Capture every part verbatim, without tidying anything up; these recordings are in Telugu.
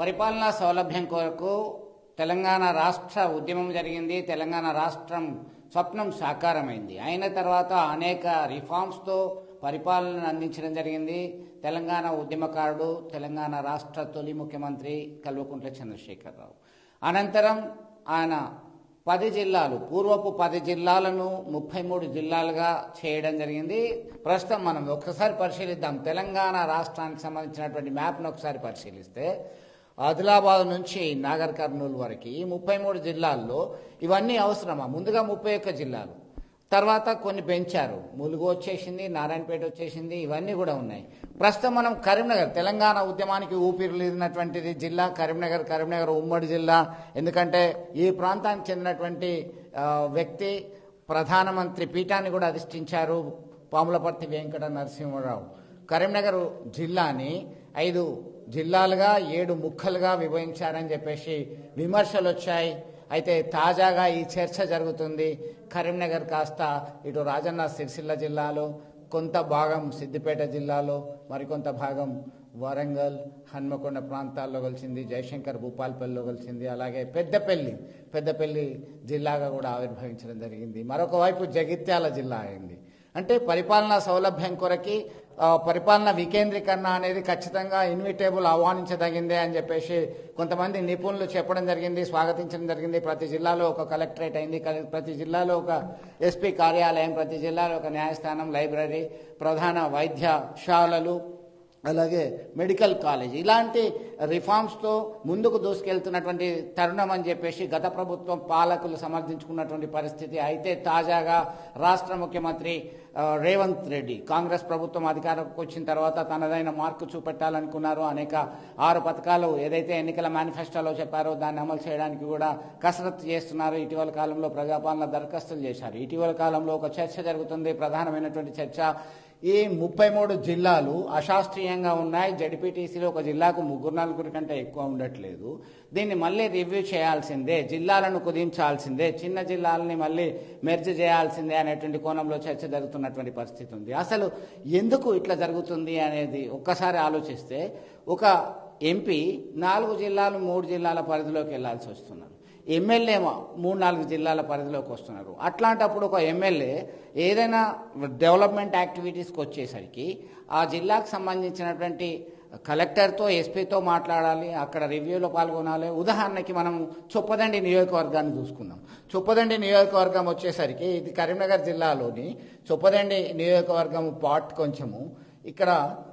పరిపాలనా సౌలభ్యం కొరకు తెలంగాణ రాష్ట్ర ఉద్యమం జరిగింది. తెలంగాణ రాష్ట్రం స్వప్నం సాకారమైంది. అయిన తర్వాత అనేక రిఫార్మ్స్తో పరిపాలన అందించడం జరిగింది. తెలంగాణ ఉద్యమకారుడు, తెలంగాణ రాష్ట్ర తొలి ముఖ్యమంత్రి కల్వకుంట్ల చంద్రశేఖరరావు. అనంతరం ఆయన పది జిల్లాలు, పూర్వపు పది జిల్లాలను ముప్పై మూడు జిల్లాలుగా చేయడం జరిగింది. ప్రస్తుతం మనం ఒకసారి పరిశీలిద్దాం. తెలంగాణ రాష్ట్రానికి సంబంధించినటువంటి మ్యాప్ను ఒకసారి పరిశీలిస్తే ఆదిలాబాద్ నుంచి నాగర్ కర్నూలు వరకు ముప్పై మూడు జిల్లాల్లో ఇవన్నీ అవసరమా? ముందుగా ముప్పై ఒక్క జిల్లాలు, తర్వాత కొన్ని పెంచారు. ములుగు వచ్చేసింది, నారాయణపేట వచ్చేసింది, ఇవన్నీ కూడా ఉన్నాయి. ప్రస్తుతం మనం కరీంనగర్, తెలంగాణ ఉద్యమానికి ఊపిరిలిదినటువంటిది జిల్లా కరీంనగర్. కరీంనగర్ ఉమ్మడి జిల్లా. ఎందుకంటే ఈ ప్రాంతానికి చెందినటువంటి వ్యక్తి ప్రధానమంత్రి పీఠాన్ని కూడా అధిష్ఠించారు, పాములపర్తి వెంకట నరసింహారావు. కరీంనగర్ జిల్లాని ఐదు జిల్లాలుగా ఏడు ముక్కలుగా విభజించారని చెప్పేసి విమర్శలు వచ్చాయి. అయితే తాజాగా ఈ చర్చ జరుగుతుంది. కరీంనగర్ కాస్త ఇటు రాజన్న సిరిసిల్ల జిల్లాలో, కొంత భాగం సిద్దిపేట జిల్లాలో, మరికొంత భాగం వరంగల్, హన్మకొండ ప్రాంతాల్లో కలిసింది, జయశంకర్ భూపాల్పల్లిలో కలిసింది, అలాగే పెద్దపల్లి పెద్దపల్లి జిల్లాగా కూడా ఆవిర్భవించడం జరిగింది. మరొక వైపు జగిత్యాల జిల్లా అయింది. అంటే పరిపాలనా సౌలభ్యం కొరకి పరిపాలన వికేంద్రీకరణ అనేది ఖచ్చితంగా ఇన్విటేబుల్, ఆహ్వానించదగిందే అని చెప్పేసి కొంతమంది నిపుణులు చెప్పడం జరిగింది, స్వాగతించడం జరిగింది. ప్రతి జిల్లాలో ఒక కలెక్టరేట్ అయింది, ప్రతి జిల్లాలో ఒక ఎస్పీ కార్యాలయం, ప్రతి జిల్లాలో ఒక న్యాయస్థానం, లైబ్రరీ, ప్రధాన వైద్యశాలలు, అలాగే మెడికల్ కాలేజ్, ఇలాంటి రిఫార్మ్స్తో ముందుకు దూసుకెళ్తున్నటువంటి తరుణం అని చెప్పేసి గత ప్రభుత్వం పాలకులు సమర్థించుకున్నటువంటి పరిస్థితి. అయితే తాజాగా రాష్ట్ర ముఖ్యమంత్రి రేవంత్ రెడ్డి కాంగ్రెస్ ప్రభుత్వం అధికారంలోకి వచ్చిన తర్వాత తనదైన మార్కు చూపెట్టాలనుకున్నారు. అనేక ఆరు పథకాలు ఏదైతే ఎన్నికల మేనిఫెస్టోలో చెప్పారో దాన్ని అమలు చేయడానికి కూడా కసరత్తు చేస్తున్నారు. ఇటీవల కాలంలో ప్రజాపాలన దరఖాస్తులు చేశారు. ఇటీవల కాలంలో ఒక చర్చ జరుగుతుంది, ప్రధానమైనటువంటి చర్చ. ఈ ముప్పై మూడు జిల్లాలు అశాస్త్రీయంగా ఉన్నాయి. జడ్పీటీసీలో ఒక జిల్లాకు ముగ్గురు నలుగురి కంటే ఎక్కువ ఉండట్లేదు. దీన్ని మళ్ళీ రివ్యూ చేయాల్సిందే, జిల్లాలను కుదించాల్సిందే, చిన్న జిల్లాలని మళ్ళీ మెర్జ్ చేయాల్సిందే అనేటువంటి కోణంలో చర్చ జరుగుతున్నటువంటి పరిస్థితి ఉంది. అసలు ఎందుకు ఇట్లా జరుగుతుంది అనేది ఒక్కసారి ఆలోచిస్తే, ఒక ఎంపీ నాలుగు జిల్లాలు మూడు జిల్లాల పరిధిలోకి వెళ్లాల్సి వస్తున్నారు. ఎమ్మెల్యే మూడు నాలుగు జిల్లాల పరిధిలోకి వస్తున్నారు. అట్లాంటప్పుడు ఒక ఎమ్మెల్యే ఏదైనా డెవలప్మెంట్ యాక్టివిటీస్కి వచ్చేసరికి ఆ జిల్లాకు సంబంధించినటువంటి కలెక్టర్తో, ఎస్పీతో మాట్లాడాలి, అక్కడ రివ్యూలో పాల్గొనాలి. ఉదాహరణకి మనం చొప్పదండి నియోజకవర్గాన్ని చూసుకుందాం. చొప్పదండి నియోజకవర్గం వచ్చేసరికి ఇది కరీంనగర్ జిల్లాలోని చొప్పదండి నియోజకవర్గం పార్ట్ కొంచెము. ఇక్కడ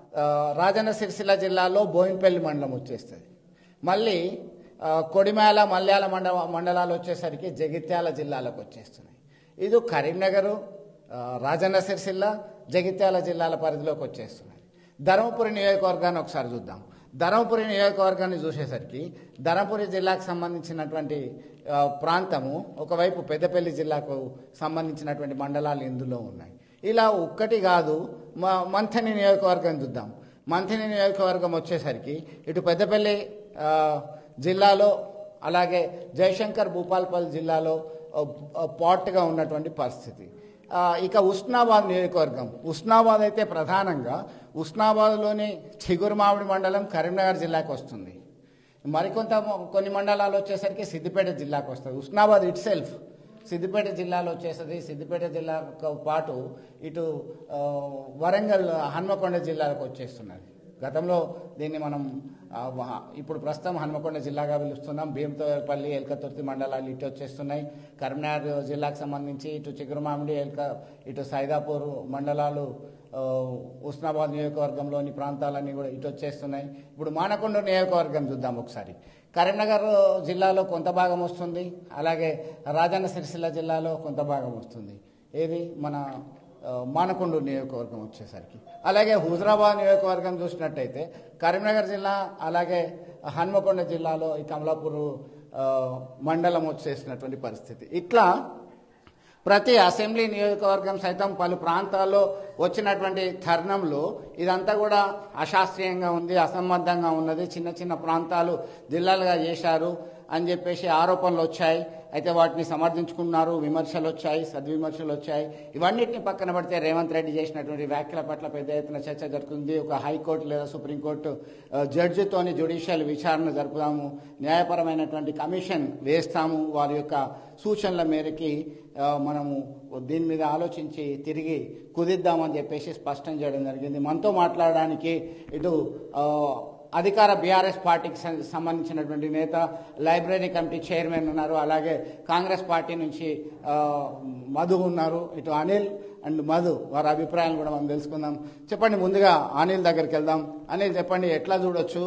రాజన్న సిరిసిల్ల జిల్లాలో బోయినపల్లి మండలం వచ్చేస్తుంది. మళ్ళీ కొడిమేల, మల్యాల మండల మండలాలు వచ్చేసరికి జగిత్యాల జిల్లాలకు వచ్చేస్తున్నాయి. ఇది కరీంనగర్, రాజన్న సిరిసిల్ల, జగిత్యాల జిల్లాల పరిధిలోకి వచ్చేస్తున్నాయి. ధర్మపురి నియోజకవర్గాన్ని ఒకసారి చూద్దాం. ధర్మపురి నియోజకవర్గాన్ని చూసేసరికి ధర్మపురి జిల్లాకు సంబంధించినటువంటి ప్రాంతము ఒకవైపు పెద్దపల్లి జిల్లాకు సంబంధించినటువంటి మండలాలు ఇందులో ఉన్నాయి. ఇలా ఒక్కటి కాదు, మంథని నియోజకవర్గం చూద్దాం. మంథని నియోజకవర్గం వచ్చేసరికి ఇటు పెద్దపల్లి జిల్లాలో, అలాగే జయశంకర్ భూపాల్పల్లి జిల్లాలో పార్ట్గా ఉన్నటువంటి పరిస్థితి. ఇక ఉస్నాబాద్ నియోజకవర్గం, ఉస్నాబాద్ అయితే ప్రధానంగా ఉస్నాబాద్లోని చిగురుమామిడి మండలం కరీంనగర్ జిల్లాకు వస్తుంది. మరికొంత కొన్ని మండలాలు వచ్చేసరికి సిద్దిపేట జిల్లాకు వస్తుంది. ఉస్నాబాద్ ఇట్ సెల్ఫ్ సిద్దిపేట జిల్లాలో వచ్చేస్తుంది. సిద్దిపేట జిల్లాతో పాటు ఇటు వరంగల్, హన్మకొండ జిల్లాలకు వచ్చేస్తున్నది. గతంలో దీన్ని మనం ఇప్పుడు ప్రస్తుతం హన్మకొండ జిల్లాగా పిలుస్తున్నాం. భీమతోపల్లి, ఎల్కతుర్తి మండలాలు ఇటు వచ్చేస్తున్నాయి. కరీంనగర్ జిల్లాకు సంబంధించి ఇటు చిగురుమామిడి, ఎల్క ఇటు సైదాపూర్ మండలాలు ఉస్నాబాద్ నియోజకవర్గంలోని ప్రాంతాలన్నీ కూడా ఇటు వచ్చేస్తున్నాయి. ఇప్పుడు మానకొండ నియోజకవర్గం చూద్దాం ఒకసారి. కరీంనగర్ జిల్లాలో కొంత భాగం వస్తుంది, అలాగే రాజన్న సిరిసిల్ల జిల్లాలో కొంత భాగం వస్తుంది. ఏది మన మానకొండ నియోజకవర్గం వచ్చేసరికి. అలాగే హుజరాబాద్ నియోజకవర్గం చూసినట్టయితే కరీంనగర్ జిల్లా, అలాగే హన్మకొండ జిల్లాలో ఈ కమలాపూర్ మండలం వచ్చేసినటువంటి పరిస్థితి. ఇట్లా ప్రతి అసెంబ్లీ నియోజకవర్గం సైతం పలు ప్రాంతాల్లో వచ్చినటువంటి తరుణంలో ఇదంతా కూడా అశాస్త్రీయంగా ఉంది, అసంబద్ధంగా ఉన్నది. చిన్న చిన్న ప్రాంతాలు జిల్లాలుగా చేశారు. అని చెప్పేసి ఆరోపణలు వచ్చాయి. అయితే వాటిని సమర్థించుకున్నారు, విమర్శలు వచ్చాయి, సద్విమర్శలు వచ్చాయి. ఇవన్నిటిని పక్కన పెడితే రేవంత్ రెడ్డి చేసినటువంటి వ్యాఖ్యల పట్ల పెద్ద ఎత్తున చర్చ జరుగుతుంది. ఒక హైకోర్టు లేదా సుప్రీంకోర్టు జడ్జితోని జ్యుడిషియల్ విచారణ జరుపుదాము, న్యాయపరమైనటువంటి కమిషన్ వేస్తాము, వారి యొక్క సూచనల మేరకి మనము దీని మీద ఆలోచించి తిరిగి కుదిద్దామని చెప్పేసి స్పష్టం చేయడం జరిగింది. మనతో మాట్లాడడానికి ఇటు అధికార బీఆర్ఎస్ పార్టీకి సంబంధించినటువంటి నేత, లైబ్రరీ కమిటీ చైర్మన్ ఉన్నారు, అలాగే కాంగ్రెస్ పార్టీ నుంచి మధు ఉన్నారు. ఇటు అనిల్ అండ్ మధు వారి అభిప్రాయాలు కూడా మనం తెలుసుకుందాం. చెప్పండి, ముందుగా అనిల్ దగ్గరికి వెళ్దాం. అనిల్ చెప్పండి, ఎట్లా చూడొచ్చు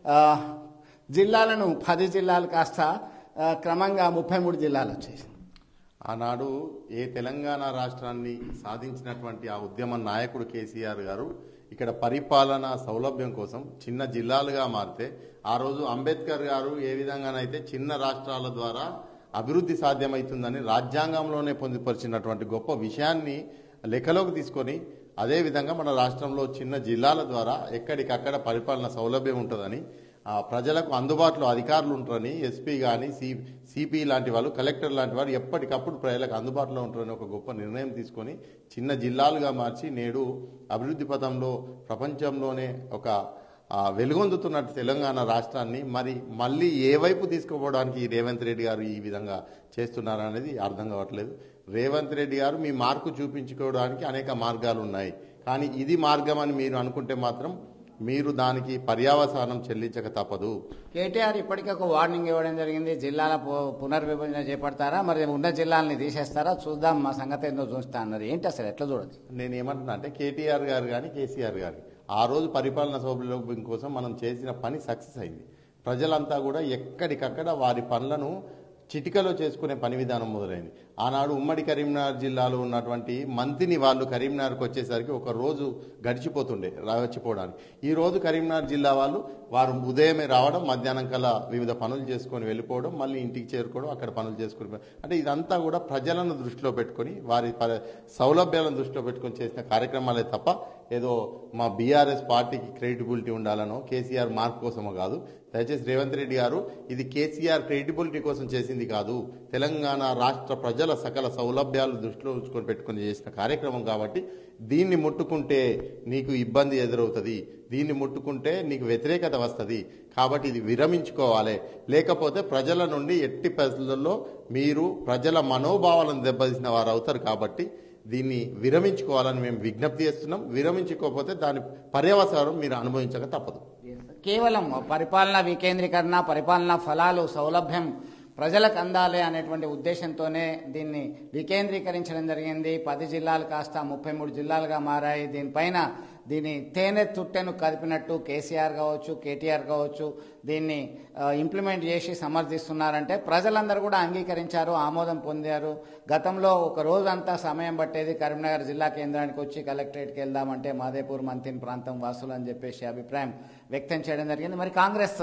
జిల్లాలను పది జిల్లాలు కాస్త క్రమంగా ముప్పై మూడు జిల్లాలు వచ్చేసి? ఆనాడు ఏ తెలంగాణ రాష్ట్రాన్ని సాధించినటువంటి ఆ ఉద్యమ నాయకుడు కేసీఆర్ గారు ఇక్కడ పరిపాలనా సౌలభ్యం కోసం చిన్న జిల్లాలుగా మారితే, ఆ రోజు అంబేద్కర్ గారు ఏ విధంగానైతే చిన్న రాష్ట్రాల ద్వారా అభివృద్ధి సాధ్యమవుతుందని రాజ్యాంగంలోనే పొందుపరిచినటువంటి గొప్ప విషయాన్ని లెక్కలోకి తీసుకొని, అదేవిధంగా మన రాష్ట్రంలో చిన్న జిల్లాల ద్వారా ఎక్కడికక్కడ పరిపాలన సౌలభ్యం ఉంటుందని, ప్రజలకు అందుబాటులో అధికారులు ఉంటారని, ఎస్పీ కానీ సి సిపి లాంటి వాళ్ళు, కలెక్టర్ లాంటి వారు ఎప్పటికప్పుడు ప్రజలకు అందుబాటులో ఉంటారని ఒక గొప్ప నిర్ణయం తీసుకొని చిన్న జిల్లాలుగా మార్చి నేడు అభివృద్ధి పథంలో ప్రపంచంలోనే ఒక వెలుగొందుతున్నట్టు తెలంగాణ రాష్ట్రాన్ని మరి మళ్ళీ ఏ వైపు తీసుకుపోవడానికి రేవంత్ రెడ్డి గారు ఈ విధంగా చేస్తున్నారనేది అర్థం కావట్లేదు. రేవంత్ రెడ్డి గారు మీ మార్కు చూపించుకోవడానికి అనేక మార్గాలు ఉన్నాయి, కానీ ఇది మార్గం అని మీరు అనుకుంటే మాత్రం మీరు దానికి పర్యావసానం చెల్లించక తప్పదు. కేటీఆర్ ఇప్పటికే ఒక వార్నింగ్ ఇవ్వడం జరిగింది. జిల్లాల పునర్విభజన చేపడతారా, మరి ఉన్న జిల్లాలని తీసేస్తారా, చూద్దాం మా సంగతి ఏందో చూస్తా అన్నారు. ఏంటి అసలు, ఎట్లా చూడదు? నేను ఏమంటున్నా అంటే కేటీఆర్ గారు కానీ కేసీఆర్ గారు ఆ రోజు పరిపాలన సౌలభ్యం కోసం మనం చేసిన పని సక్సెస్ అయింది. ప్రజలంతా కూడా ఎక్కడికక్కడ వారి పనులను చిటికలో చేసుకునే పని విధానం మొదలైంది. ఆనాడు ఉమ్మడి కరీంనగర్ జిల్లాలో ఉన్నటువంటి మంత్రిని వాళ్ళు కరీంనగర్కి వచ్చేసరికి ఒక రోజు గడిచిపోతుండే వచ్చిపోవడానికి. ఈ రోజు కరీంనగర్ జిల్లా వాళ్ళు వారు ఉదయమే రావడం, మధ్యాహ్నం కల్లా వివిధ పనులు చేసుకొని వెళ్ళిపోవడం, మళ్ళీ ఇంటికి చేరుకోవడం, అక్కడ పనులు చేసుకుని, అంటే ఇదంతా కూడా ప్రజలను దృష్టిలో పెట్టుకొని వారి సౌలభ్యాలను దృష్టిలో పెట్టుకొని చేసిన కార్యక్రమాలే తప్ప ఏదో మా బీఆర్ఎస్ పార్టీకి క్రెడిబిలిటీ ఉండాలనో కేసీఆర్ మార్క్ కోసమో కాదు. దయచేసి రేవంత్ రెడ్డి గారు, ఇది కేసీఆర్ క్రెడిబిలిటీ కోసం చేసింది కాదు, తెలంగాణ రాష్ట్ర ప్రజల సకల సౌలభ్యాలు దృష్టిలో ఉంచుకొని పెట్టుకుని చేసిన కార్యక్రమం కాబట్టి దీన్ని ముట్టుకుంటే నీకు ఇబ్బంది ఎదురవుతుంది, దీన్ని ముట్టుకుంటే నీకు వ్యతిరేకత వస్తుంది, కాబట్టి ఇది విరమించుకోవాలి, లేకపోతే ప్రజల నుండి ఎట్టి పరిస్థితుల్లో మీరు ప్రజల మనోభావాలను దెబ్బతీసిన వారు అవుతారు, కాబట్టి దీన్ని విరమించుకోవాలని మేము విజ్ఞప్తి చేస్తున్నాం. విరమించుకోకపోతే దాని పర్యవసానం మీరు అనుభవించక తప్పదు. కేవలం పరిపాలనా వికేంద్రీకరణ, పరిపాలనా ఫలాలు, సౌలభ్యం ప్రజలకు అందాలి అనేటువంటి ఉద్దేశంతోనే దీన్ని వికేంద్రీకరించడం జరిగింది. పది జిల్లాలు కాస్త ముప్పై మూడు జిల్లాలుగా మారాయి. దీనిపైన దీని తేనె తుట్టెను కదిపినట్టు కేసీఆర్ కావచ్చు, కేటీఆర్ కావచ్చు దీన్ని ఇంప్లిమెంట్ చేసి సమర్థిస్తున్నారంటే ప్రజలందరూ కూడా అంగీకరించారు, ఆమోదం పొందారు. గతంలో ఒక రోజంతా సమయం పట్టేది కరీంనగర్ జిల్లా కేంద్రానికి వచ్చి కలెక్టరేట్కి వెళ్దామంటే మాదేపూర్ మంతిన్ ప్రాంతం వాసులు అని చెప్పేసి అభిప్రాయం వ్యక్తం చేయడం జరిగింది. మరి కాంగ్రెస్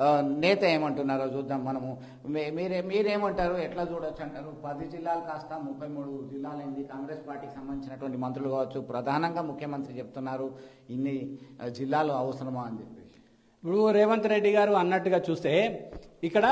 నేత ఏమంటున్నారో చూద్దాం మనము. మీరే మీరేమంటారు, ఎట్లా చూడొచ్చు అంటారు? పది జిల్లాలు కాస్త ముప్పై మూడు జిల్లాలైంది. కాంగ్రెస్ పార్టీకి సంబంధించినటువంటి మంత్రులు కావచ్చు, ప్రధానంగా ముఖ్యమంత్రి చెప్తున్నారు ఇన్ని జిల్లాలు అవసరమా అని చెప్పేసి. ఇప్పుడు రేవంత్ రెడ్డి గారు అన్నట్టుగా చూస్తే ఇక్కడ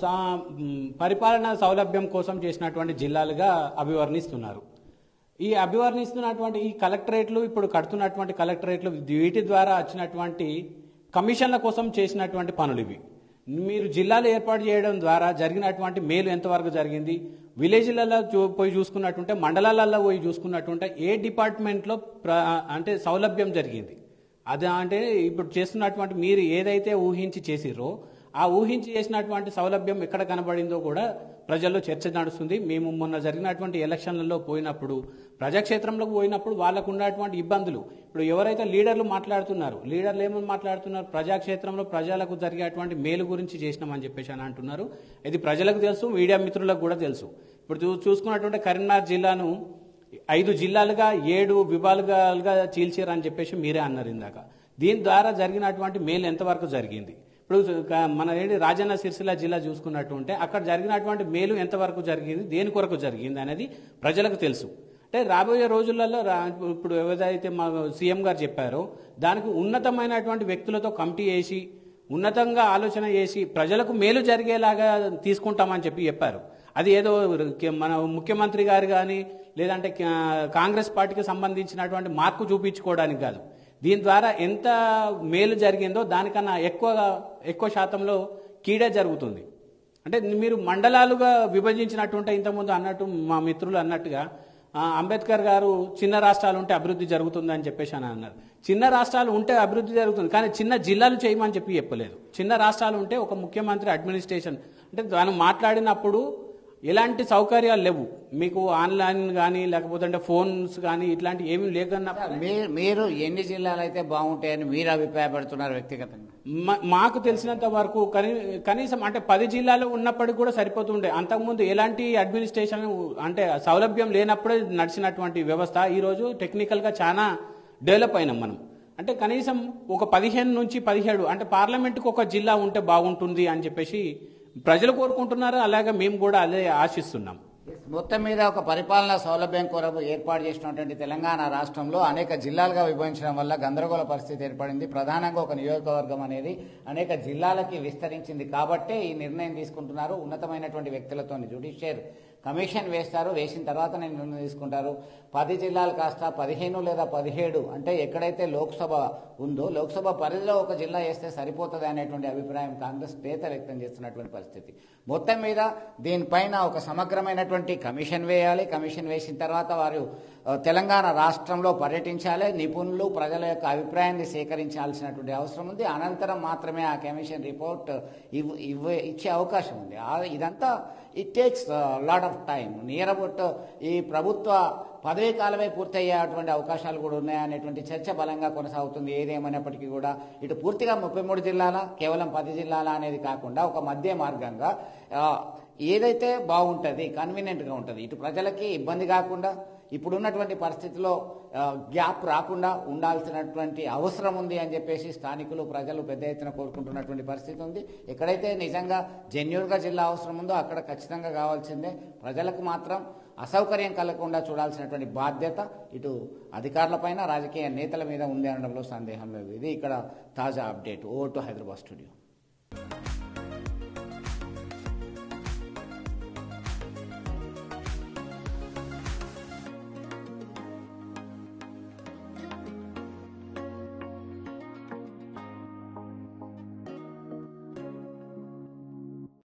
పరిపాలనా సౌలభ్యం కోసం చేసినటువంటి జిల్లాలుగా అభివర్ణిస్తున్నారు. ఈ అభివర్ణిస్తున్నటువంటి ఈ కలెక్టరేట్లు, ఇప్పుడు కడుతున్నటువంటి కలెక్టరేట్లు, వీటి ద్వారా వచ్చినటువంటి కమిషన్ల కోసం చేసినటువంటి పనులు ఇవి. మీరు జిల్లాలు ఏర్పాటు చేయడం ద్వారా జరిగినటువంటి మేలు ఎంతవరకు జరిగింది? విలేజ్లలో పోయి చూసుకున్నట్టుంటే, మండలాలలో పోయి చూసుకున్నట్టుంటే ఏ డిపార్ట్మెంట్లో అంటే సౌలభ్యం జరిగింది అది అంటే ఇప్పుడు చేస్తున్నటువంటి మీరు ఏదైతే ఊహించి చేసిర్రో ఆ ఊహించి చేసినటువంటి సౌలభ్యం ఎక్కడ కనబడిందో కూడా ప్రజల్లో చర్చ నడుస్తుంది. మేము మొన్న జరిగినటువంటి ఎలక్షన్లలో పోయినప్పుడు, ప్రజాక్షేత్రంలోకి పోయినప్పుడు వాళ్ళకు ఉన్నటువంటి ఇబ్బందులు, ఇప్పుడు ఎవరైతే లీడర్లు మాట్లాడుతున్నారు, లీడర్లు ఏమని మాట్లాడుతున్నారు, ప్రజాక్షేత్రంలో ప్రజలకు జరిగేటువంటి మేలు గురించి చేసినామని చెప్పేసి అని అంటున్నారు. ఇది ప్రజలకు తెలుసు, మీడియా మిత్రులకు కూడా తెలుసు. ఇప్పుడు చూసుకున్నటువంటి కరీంనగర్ జిల్లాను ఐదు జిల్లాలుగా ఏడు విభాగాలుగా చీల్చారని చెప్పేసి మీరే అన్నారు ఇందాక. దీని ద్వారా జరిగినటువంటి మేలు ఎంతవరకు జరిగింది? ఇప్పుడు మన ఏంటి రాజన్న సిరిసిల్ల జిల్లా చూసుకున్నట్టుంటే అక్కడ జరిగినటువంటి మేలు ఎంతవరకు జరిగింది, దేని కొరకు జరిగింది అనేది ప్రజలకు తెలుసు. అంటే రాబోయే రోజులలో ఇప్పుడు ఏదైతే మా సీఎం గారు చెప్పారో దానికి ఉన్నతమైనటువంటి వ్యక్తులతో కమిటీ వేసి ఉన్నతంగా ఆలోచన చేసి ప్రజలకు మేలు జరిగేలాగా తీసుకుంటామని చెప్పి చెప్పారు. అది ఏదో మన ముఖ్యమంత్రి గారు కానీ లేదంటే కాంగ్రెస్ పార్టీకి సంబంధించినటువంటి మార్కు చూపించుకోవడానికి కాదు. దీని ద్వారా ఎంత మేలు జరిగిందో దానికన్నా ఎక్కువగా ఎక్కువ శాతంలో కీడే జరుగుతుంది. అంటే మీరు మండలాలుగా విభజించినట్టుంటే ఇంతకుముందు అన్నట్టు మా మిత్రులు అన్నట్టుగా అంబేద్కర్ గారు చిన్న రాష్ట్రాలు ఉంటే అభివృద్ధి జరుగుతుందని చెప్పేసి అని అన్నారు. చిన్న రాష్ట్రాలు ఉంటే అభివృద్ధి జరుగుతుంది, కానీ చిన్న జిల్లాలు చేయమని చెప్పి చెప్పలేదు. చిన్న రాష్ట్రాలు ఉంటే ఒక ముఖ్యమంత్రి అడ్మినిస్ట్రేషన్ అంటే దాన్ని మాట్లాడినప్పుడు ఎలాంటి సౌకర్యాలు లేవు మీకు, ఆన్లైన్ కానీ లేకపోతే అంటే ఫోన్స్ కానీ ఇట్లాంటి ఏమీ లేకన్నా మీరు ఎన్ని జిల్లాలు అయితే బాగుంటాయని మీరు అభిప్రాయపడుతున్నారు వ్యక్తిగతంగా? మాకు తెలిసినంత వరకు కనీసం అంటే పది జిల్లాలు ఉన్నప్పటికీ కూడా సరిపోతుండే. అంతకుముందు ఎలాంటి అడ్మినిస్ట్రేషన్ అంటే సౌలభ్యం లేనప్పుడే నడిచినటువంటి వ్యవస్థ ఈరోజు టెక్నికల్గా చాలా డెవలప్ అయినాం మనం. అంటే కనీసం ఒక పదిహేను నుంచి పదిహేడు అంటే పార్లమెంట్కి ఒక జిల్లా ఉంటే బాగుంటుంది అని చెప్పేసి ప్రజలు కోరుకుంటున్నారు. అలాగే మేము కూడా అదే ఆశిస్తున్నాం. మొత్తం మీద ఒక పరిపాలనా సౌలభ్యం కొరకు ఏర్పాటు చేసినటువంటి తెలంగాణ రాష్ట్రంలో అనేక జిల్లాలుగా విభజించడం వల్ల గందరగోళ పరిస్థితి ఏర్పడింది. ప్రధానంగా ఒక నియోజకవర్గం అనేది అనేక జిల్లాలకి విస్తరించింది కాబట్టే ఈ నిర్ణయం తీసుకుంటున్నారు. ఉన్నతమైనటువంటి వ్యక్తులతో జ్యుడిషియల్ కమిషన్ వేస్తారు, వేసిన తర్వాత నేను నిర్ణయం తీసుకుంటారు. పది జిల్లాలు కాస్త పదిహేను లేదా పదిహేడు అంటే ఎక్కడైతే లోక్సభ ఉందో లోక్సభ పరిధిలో ఒక జిల్లా వేస్తే సరిపోతుంది అనేటువంటి అభిప్రాయం కాంగ్రెస్ నేత వ్యక్తం చేస్తున్నటువంటి పరిస్థితి. మొత్తం మీద దీనిపైన ఒక సమగ్రమైనటువంటి కమిషన్ వేయాలి. కమిషన్ వేసిన తర్వాత వారు తెలంగాణ రాష్ట్రంలో పర్యటించాలి, నిపుణులు ప్రజల యొక్క అభిప్రాయాన్ని సేకరించాల్సినటువంటి అవసరం ఉంది. అనంతరం మాత్రమే ఆ కమిషన్ రిపోర్ట్ ఇవ్ ఇవ్వ ఇచ్చే అవకాశం ఉంది. ఇదంతా it takes lot of time. Near about ఈ ప్రభుత్వ పదవీ కాలమే పూర్తయ్యేటువంటి అవకాశాలు కూడా ఉన్నాయనేటువంటి చర్చ బలంగా కొనసాగుతుంది. ఏదేమైనప్పటికీ కూడా ఇటు పూర్తిగా ముప్పై మూడు జిల్లాల కేవలం పది జిల్లాల అనేది కాకుండా ఒక మధ్య మార్గంగా ఏదైతే బాగుంటుంది, కన్వీనియంట్గా ఉంటుంది, ఇటు ప్రజలకి ఇబ్బంది కాకుండా ఇప్పుడున్నటువంటి పరిస్థితిలో గ్యాప్ రాకుండా ఉండాల్సినటువంటి అవసరం ఉంది అని చెప్పేసి స్థానికులు ప్రజలు పెద్ద ఎత్తున కోరుకుంటున్నటువంటి పరిస్థితి ఉంది. ఎక్కడైతే నిజంగా జెన్యూన్గా జిల్లా అవసరం ఉందో అక్కడ ఖచ్చితంగా కావాల్సిందే. ప్రజలకు మాత్రం అసౌకర్యం కలగకుండా చూడాల్సినటువంటి బాధ్యత ఇటు అధికారులపైన రాజకీయ నేతల మీద ఉంది అనడంలో సందేహం లేదు. ఇది ఇక్కడ తాజా update. Over to Hyderabad studio.